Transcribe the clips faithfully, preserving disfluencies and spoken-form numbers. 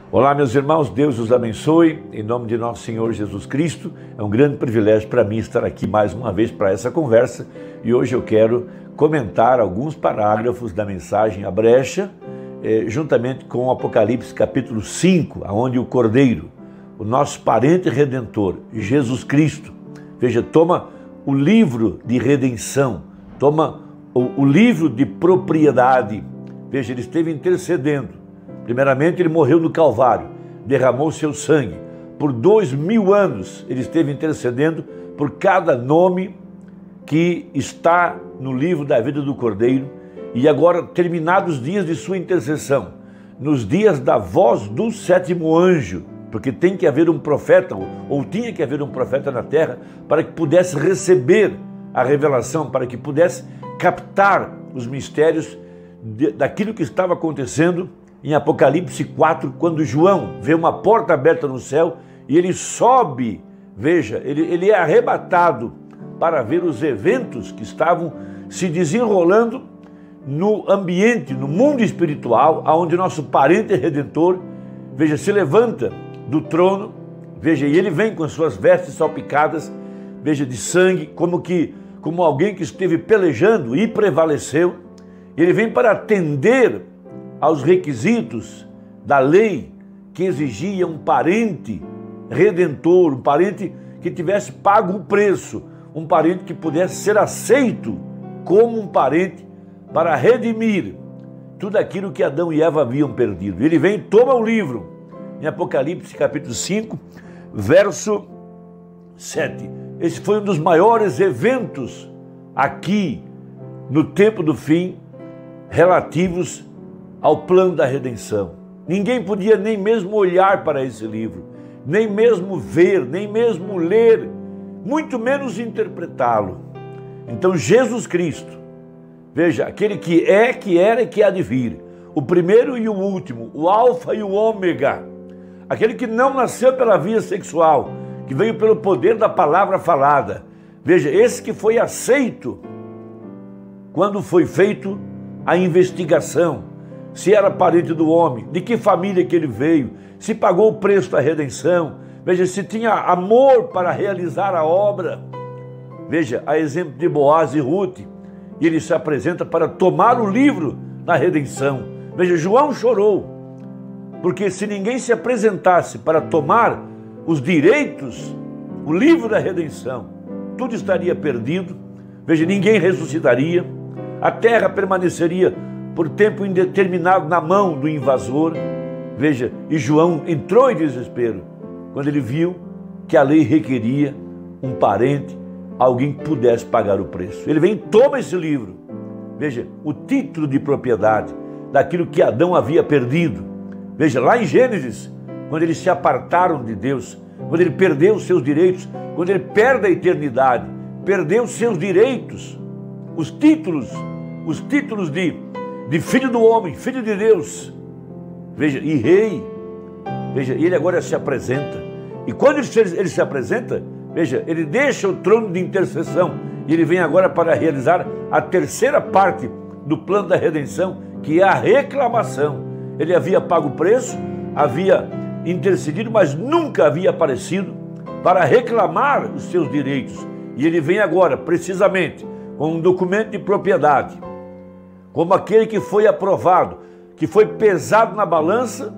Olá, meus irmãos, Deus os abençoe, em nome de nosso Senhor Jesus Cristo. É um grande privilégio para mim estar aqui mais uma vez para essa conversa e hoje eu quero comentar alguns parágrafos da mensagem A Brecha, eh, juntamente com o Apocalipse capítulo cinco, onde o Cordeiro, o nosso parente redentor, Jesus Cristo, veja, toma o livro de redenção, toma o, o livro de propriedade, veja, ele esteve intercedendo. Primeiramente, ele morreu no Calvário, derramou seu sangue. Por dois mil anos, ele esteve intercedendo por cada nome que está no livro da vida do Cordeiro. E agora, terminados os dias de sua intercessão, nos dias da voz do sétimo anjo, porque tem que haver um profeta, ou tinha que haver um profeta na terra, para que pudesse receber a revelação, para que pudesse captar os mistérios de, daquilo que estava acontecendo. Em Apocalipse quatro, quando João vê uma porta aberta no céu e ele sobe, veja, ele, ele é arrebatado para ver os eventos que estavam se desenrolando no ambiente, no mundo espiritual, onde nosso parente redentor, veja, se levanta do trono, veja, e ele vem com as suas vestes salpicadas, veja, de sangue, como que, como alguém que esteve pelejando e prevaleceu. Ele vem para atender aos requisitos da lei que exigia um parente redentor, um parente que tivesse pago o preço, um parente que pudesse ser aceito como um parente para redimir tudo aquilo que Adão e Eva haviam perdido. Ele vem e toma o livro, em Apocalipse capítulo cinco, verso sete. Esse foi um dos maiores eventos aqui no tempo do fim, relativos ao plano da redenção. Ninguém podia nem mesmo olhar para esse livro, nem mesmo ver, nem mesmo ler, muito menos interpretá-lo. Então Jesus Cristo, veja, aquele que é, que era e que há de vir, o primeiro e o último, o alfa e o ômega, aquele que não nasceu pela via sexual, que veio pelo poder da palavra falada, veja, esse que foi aceito quando foi feito a investigação, se era parente do homem, de que família que ele veio, se pagou o preço da redenção, veja, se tinha amor para realizar a obra. Veja, a exemplo de Boaz e Ruth, ele se apresenta para tomar o livro da redenção. Veja, João chorou, porque se ninguém se apresentasse para tomar os direitos, o livro da redenção, tudo estaria perdido. Veja, ninguém ressuscitaria, a terra permaneceria por tempo indeterminado na mão do invasor. Veja, e João entrou em desespero quando ele viu que a lei requeria um parente, alguém que pudesse pagar o preço. Ele vem e toma esse livro, veja, o título de propriedade daquilo que Adão havia perdido. Veja, lá em Gênesis, quando eles se apartaram de Deus, quando ele perdeu os seus direitos, quando ele perde a eternidade, perdeu os seus direitos, os títulos, os títulos de de filho do homem, filho de Deus, veja, e rei, veja, ele agora se apresenta, e quando ele se, ele se apresenta, veja, ele deixa o trono de intercessão, e ele vem agora para realizar a terceira parte do plano da redenção, que é a reclamação. Ele havia pago o preço, havia intercedido, mas nunca havia aparecido para reclamar os seus direitos, e ele vem agora, precisamente, com um documento de propriedade, como aquele que foi aprovado, que foi pesado na balança,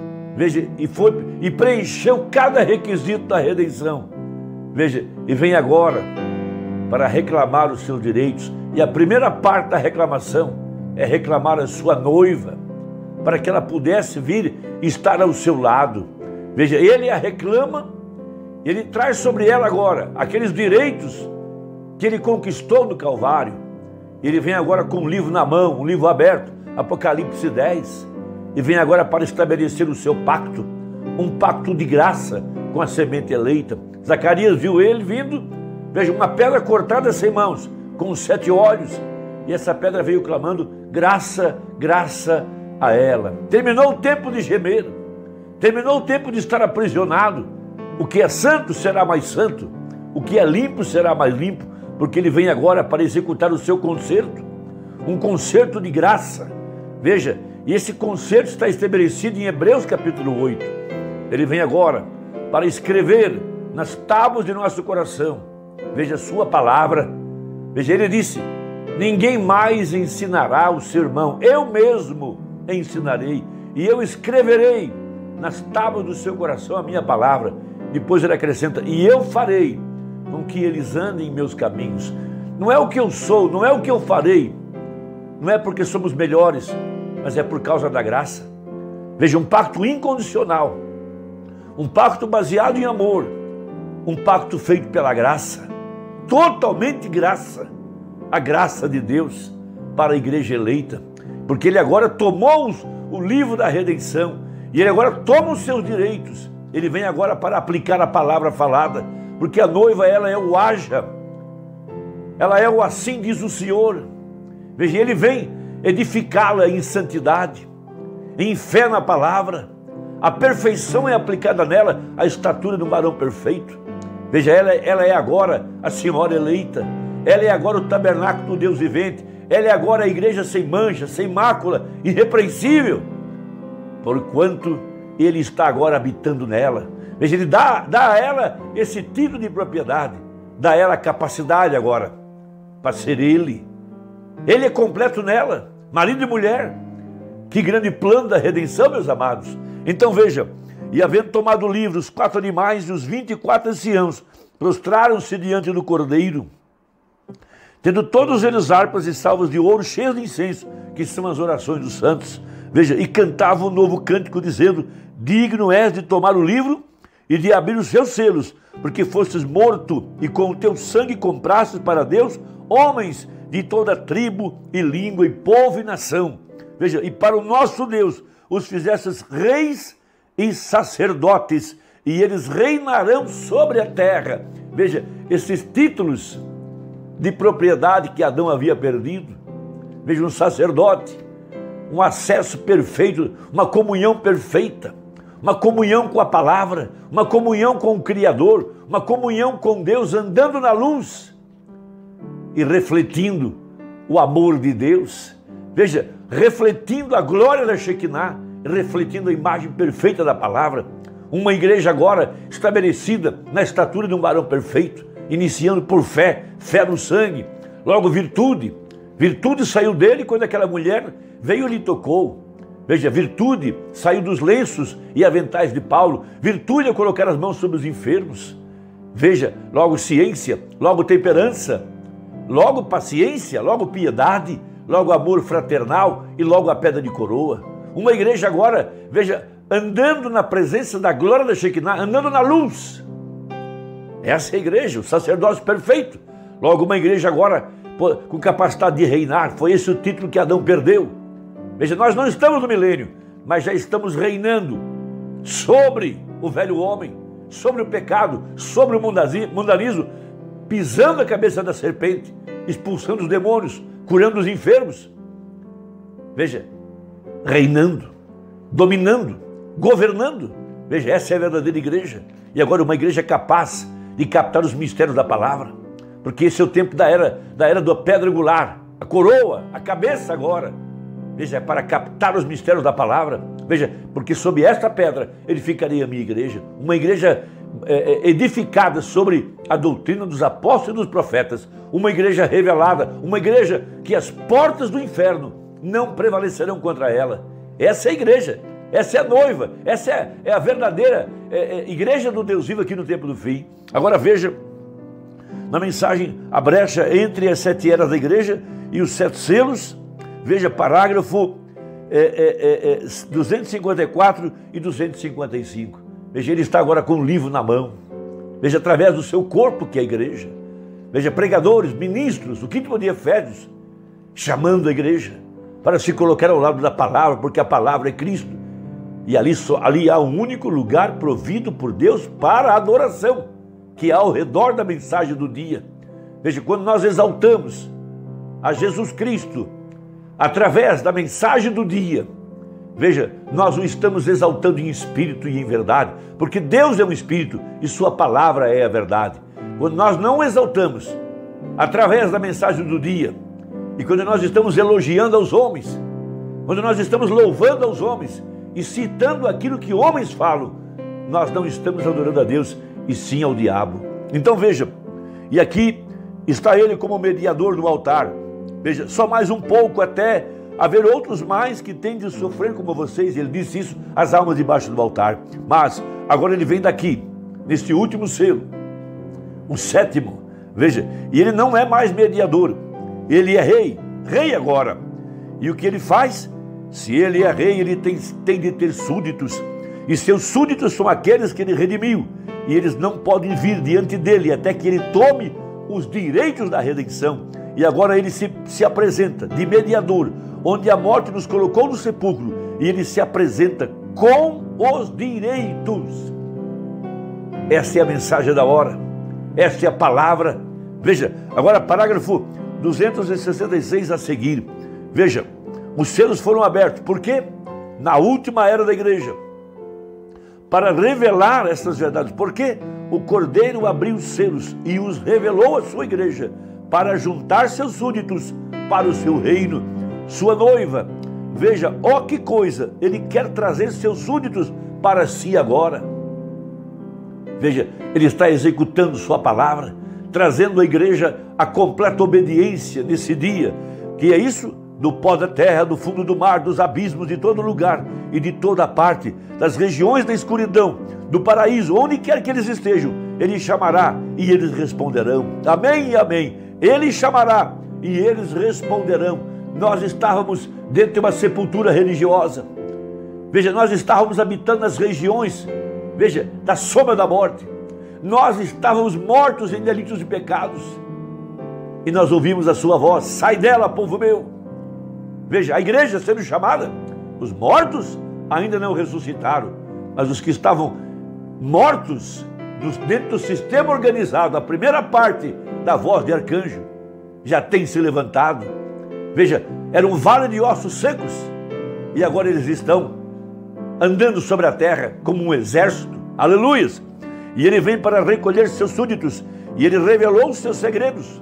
veja, e, foi, e preencheu cada requisito da redenção. Veja, e vem agora para reclamar os seus direitos. E a primeira parte da reclamação é reclamar a sua noiva, para que ela pudesse vir estar ao seu lado. Veja, ele a reclama, ele traz sobre ela agora aqueles direitos que ele conquistou no Calvário. Ele vem agora com um livro na mão, um livro aberto, Apocalipse dez, e vem agora para estabelecer o seu pacto, um pacto de graça com a semente eleita. Zacarias viu ele vindo, veja, uma pedra cortada sem mãos, com os sete olhos, e essa pedra veio clamando, graça, graça a ela. Terminou o tempo de gemer, terminou o tempo de estar aprisionado. O que é santo será mais santo, o que é limpo será mais limpo, porque ele vem agora para executar o seu concerto, um concerto de graça. Veja, E esse concerto está estabelecido em Hebreus capítulo oito. Ele vem agora para escrever nas tábuas de nosso coração. Veja a sua palavra. Veja, ele disse: ninguém mais ensinará o seu irmão, eu mesmo ensinarei, e eu escreverei nas tábuas do seu coração a minha palavra. Depois ele acrescenta: e eu farei com que eles andem em meus caminhos. Não é o que eu sou, não é o que eu farei, não é porque somos melhores, mas é por causa da graça. Veja, um pacto incondicional, um pacto baseado em amor, um pacto feito pela graça, totalmente graça, a graça de Deus para a igreja eleita, porque ele agora tomou o livro da redenção, e ele agora toma os seus direitos, ele vem agora para aplicar a palavra falada, porque a noiva, ela é o haja, ela é o assim diz o Senhor. Veja, ele vem edificá-la em santidade, em fé na palavra. A perfeição é aplicada nela, a estatura do varão perfeito. Veja, ela, ela é agora a senhora eleita, ela é agora o tabernáculo do Deus vivente, ela é agora a igreja sem mancha, sem mácula, irrepreensível, porquanto ele está agora habitando nela. Veja, ele dá, dá a ela esse título de propriedade, dá a ela a capacidade agora para ser ele. Ele é completo nela, marido e mulher. Que grande plano da redenção, meus amados. Então veja, e havendo tomado o livro, os quatro animais e os vinte e quatro anciãos prostraram-se diante do Cordeiro, tendo todos eles harpas e salvas de ouro cheias de incenso, que são as orações dos santos. Veja, e cantavam um novo cântico, dizendo: digno és de tomar o livro e de abrir os seus selos, porque fostes morto e com o teu sangue comprastes para Deus homens de toda tribo e língua e povo e nação. Veja, e para o nosso Deus os fizestes reis e sacerdotes, e eles reinarão sobre a terra. Veja, esses títulos de propriedade que Adão havia perdido. Veja, um sacerdote, um acesso perfeito, uma comunhão perfeita, uma comunhão com a palavra, uma comunhão com o Criador, uma comunhão com Deus, andando na luz e refletindo o amor de Deus. Veja, refletindo a glória da Shekinah, refletindo a imagem perfeita da palavra. Uma igreja agora estabelecida na estatura de um varão perfeito, iniciando por fé, fé no sangue, logo virtude. Virtude saiu dele quando aquela mulher veio e lhe tocou. Veja, virtude saiu dos lenços e aventais de Paulo. Virtude é colocar as mãos sobre os enfermos. Veja, logo ciência, logo temperança, logo paciência, logo piedade, logo amor fraternal e logo a pedra de coroa. Uma igreja agora, veja, andando na presença da glória da Shekinah, andando na luz. Essa é a igreja, o sacerdócio perfeito. Logo uma igreja agora com capacidade de reinar. Foi esse o título que Adão perdeu. Veja, nós não estamos no milênio, mas já estamos reinando sobre o velho homem, sobre o pecado, sobre o mundanismo, pisando a cabeça da serpente, expulsando os demônios, curando os enfermos. Veja, reinando, dominando, governando. Veja, essa é a verdadeira igreja. E agora uma igreja capaz de captar os mistérios da palavra, porque esse é o tempo da era, da era da pedra angular, a coroa, a cabeça agora. Veja, é para captar os mistérios da palavra. Veja, porque sob esta pedra edificarei a minha igreja, uma igreja é, edificada sobre a doutrina dos apóstolos e dos profetas, uma igreja revelada, uma igreja que as portas do inferno não prevalecerão contra ela. Essa é a igreja, essa é a noiva, essa é, é a verdadeira é, é, igreja do Deus vivo aqui no tempo do fim. Agora veja, na mensagem, a brecha entre as sete eras da igreja e os sete selos. Veja, parágrafo é, é, é, duzentos e cinquenta e quatro e duzentos e cinquenta e cinco. Veja, ele está agora com um livro na mão. Veja, através do seu corpo, que é a igreja. Veja, pregadores, ministros, o quinto dia Efésios, chamando a igreja para se colocar ao lado da palavra, porque a palavra é Cristo. E ali, só, ali há um único lugar provido por Deus para a adoração, que há ao redor da mensagem do dia. Veja, quando nós exaltamos a Jesus Cristo, através da mensagem do dia, veja, nós o estamos exaltando em espírito e em verdade, porque Deus é um espírito e sua palavra é a verdade. Quando nós não exaltamos através da mensagem do dia, e quando nós estamos elogiando aos homens, quando nós estamos louvando aos homens e citando aquilo que homens falam, nós não estamos adorando a Deus, e sim ao diabo. Então veja, e aqui está ele como mediador no altar. Veja, só mais um pouco até haver outros mais que têm de sofrer como vocês. Ele disse isso, as almas debaixo do altar. Mas agora ele vem daqui, neste último selo, o sétimo. Veja, e ele não é mais mediador, ele é rei, rei agora. E o que ele faz? Se ele é rei, ele tem, tem de ter súditos. E seus súditos são aqueles que ele redimiu. E eles não podem vir diante dele até que ele tome os direitos da redenção. E agora ele se, se apresenta de mediador, onde a morte nos colocou no sepulcro. E ele se apresenta com os direitos. Essa é a mensagem da hora. Essa é a palavra. Veja, agora parágrafo duzentos e sessenta e seis a seguir. Veja, os selos foram abertos. Por quê? Na última era da igreja. Para revelar essas verdades. Porque o Cordeiro abriu os selos e os revelou à sua igreja, para juntar seus súditos para o seu reino, sua noiva. Veja, ó que coisa, ele quer trazer seus súditos para si agora. Veja, ele está executando sua palavra, trazendo à igreja a completa obediência nesse dia, que é isso, do pó da terra, do fundo do mar, dos abismos, de todo lugar e de toda parte, das regiões da escuridão, do paraíso, onde quer que eles estejam, ele chamará e eles responderão. Amém e amém. Ele chamará e eles responderão. Nós estávamos dentro de uma sepultura religiosa. Veja, nós estávamos habitando nas regiões, veja, da sombra da morte. Nós estávamos mortos em delitos e pecados. E nós ouvimos a sua voz: sai dela, povo meu. Veja, a igreja sendo chamada. Os mortos ainda não ressuscitaram, mas os que estavam mortos dentro do sistema organizado, a primeira parte da voz de arcanjo, já tem se levantado. Veja, era um vale de ossos secos, e agora eles estão andando sobre a terra como um exército. Aleluias! E ele vem para recolher seus súditos, e ele revelou os seus segredos.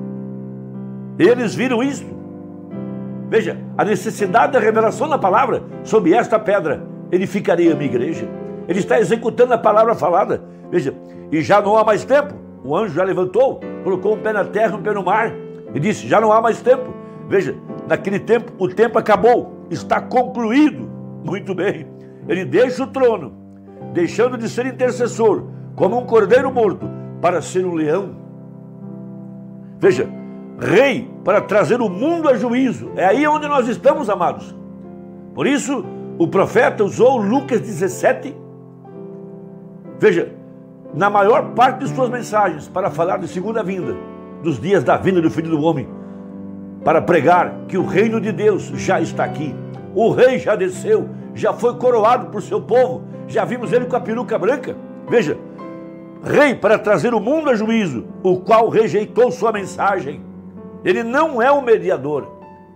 Eles viram isso. Veja, a necessidade da revelação da palavra. Sobre esta pedra edificarei a minha igreja. Ele está executando a palavra falada. Veja, e já não há mais tempo. O anjo já levantou, colocou um pé na terra, um pé no mar, e disse: já não há mais tempo. Veja, naquele tempo, o tempo acabou, está concluído. Muito bem. Ele deixa o trono, deixando de ser intercessor, como um cordeiro morto, para ser um leão. Veja, rei para trazer o mundo a juízo. É aí onde nós estamos, amados. Por isso, o profeta usou Lucas dezessete. Veja, na maior parte de suas mensagens, para falar de segunda vinda, dos dias da vinda do Filho do Homem, para pregar que o reino de Deus já está aqui. O rei já desceu, já foi coroado por seu povo, já vimos ele com a peruca branca. Veja, rei para trazer o mundo a juízo, o qual rejeitou sua mensagem. Ele não é o mediador.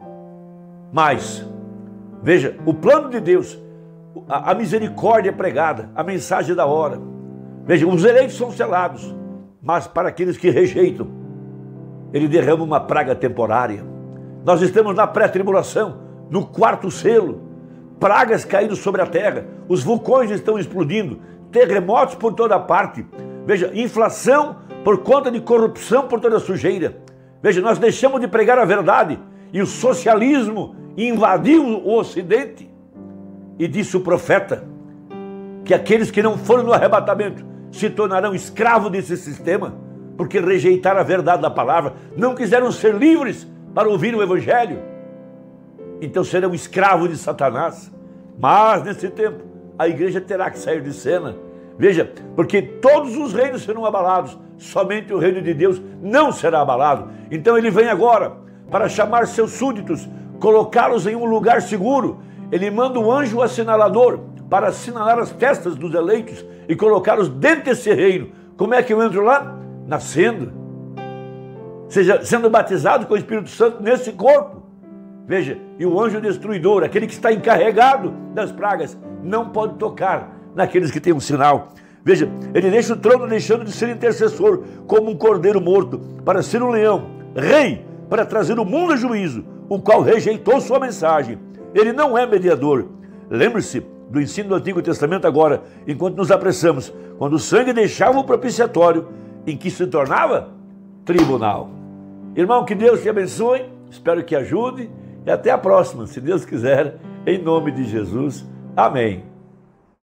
Mas, veja, o plano de Deus, a, a misericórdia é pregada, a mensagem da hora. Veja, os eleitos são selados, mas para aqueles que rejeitam, ele derrama uma praga temporária. Nós estamos na pré-tribulação, no quarto selo, pragas caindo sobre a terra, os vulcões estão explodindo, terremotos por toda parte. Veja, inflação por conta de corrupção por toda a sujeira. Veja, nós deixamos de pregar a verdade e o socialismo invadiu o Ocidente. E disse o profeta que aqueles que não foram no arrebatamento se tornarão escravos desse sistema, porque rejeitaram a verdade da palavra, não quiseram ser livres para ouvir o evangelho. Então serão escravos de Satanás. Mas nesse tempo a igreja terá que sair de cena. Veja, porque todos os reinos serão abalados, somente o reino de Deus não será abalado. Então ele vem agora para chamar seus súditos, colocá-los em um lugar seguro. Ele manda um anjo assinalador para assinalar as testas dos eleitos e colocá-los dentro desse reino. Como é que eu entro lá? Nascendo, seja sendo batizado com o Espírito Santo nesse corpo. Veja, e o anjo destruidor, aquele que está encarregado das pragas, não pode tocar naqueles que têm um sinal. Veja, ele deixa o trono deixando de ser intercessor, como um cordeiro morto, para ser um leão, rei, para trazer o mundo a juízo, o qual rejeitou sua mensagem. Ele não é mediador. Lembre-se do ensino do Antigo Testamento agora, enquanto nos apressamos, quando o sangue deixava o propiciatório, em que se tornava tribunal. Irmão, que Deus te abençoe, espero que ajude, e até a próxima, se Deus quiser, em nome de Jesus. Amém.